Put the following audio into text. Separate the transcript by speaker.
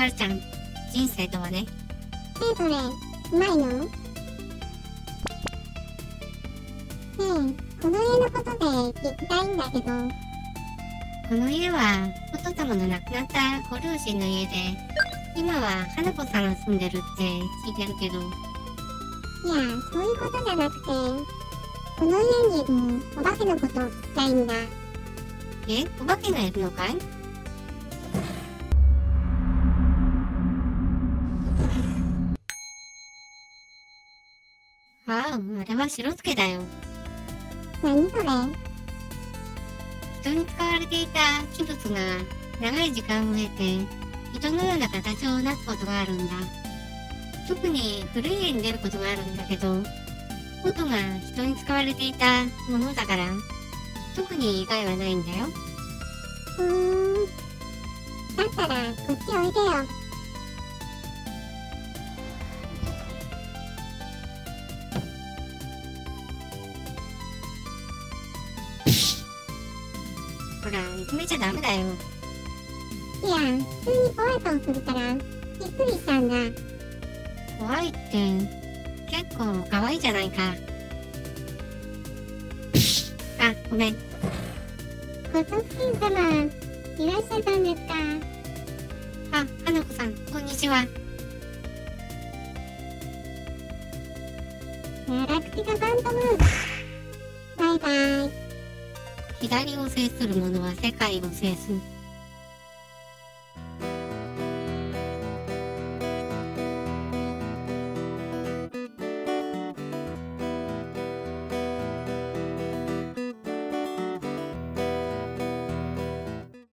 Speaker 1: かるちゃん。人生とはね。
Speaker 2: それ、うまいの？ねえ、この家のことで聞きたいんだけど。
Speaker 1: この家は、お父様の亡くなったご両親の家で、今は花子さんが住んでるって聞いてるけど。
Speaker 2: いや、そういうことじゃなくて、この家にいるお化けのこと聞きたいんだ。
Speaker 1: お化けがいるのかい？あれは白助だよ。
Speaker 2: 何それ？
Speaker 1: 人に使われていた器物が長い時間を経て人のような形をなすことがあるんだ。特に古い家に出ることがあるんだけど、元が人に使われていたものだから特に害はないんだよ。
Speaker 2: だったらこっちおいでよ。
Speaker 1: ほら、いじめちゃダメだよ。
Speaker 2: いや、普通に怖い顔するからびっくりしたんだ。
Speaker 1: 怖いって結構可愛いじゃないか。ごめん。
Speaker 2: ごとつきん様、いらっしゃったんですか？
Speaker 1: 花子さん、こんにちは。
Speaker 2: ガラクティカファントム。バイバイ。
Speaker 1: 左を制する者は世界を制す。